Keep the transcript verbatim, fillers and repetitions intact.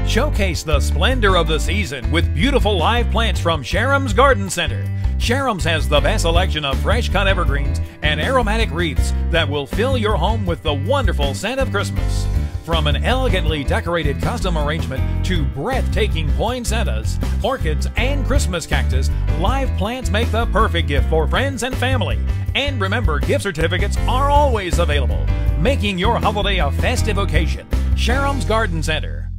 Showcase the splendor of the season with beautiful live plants from Sharums Garden Center. Sharums has the best selection of fresh-cut evergreens and aromatic wreaths that will fill your home with the wonderful scent of Christmas. From an elegantly decorated custom arrangement to breathtaking poinsettias, orchids, and Christmas cactus, live plants make the perfect gift for friends and family. And remember, gift certificates are always available, making your holiday a festive occasion. Sharums Garden Center.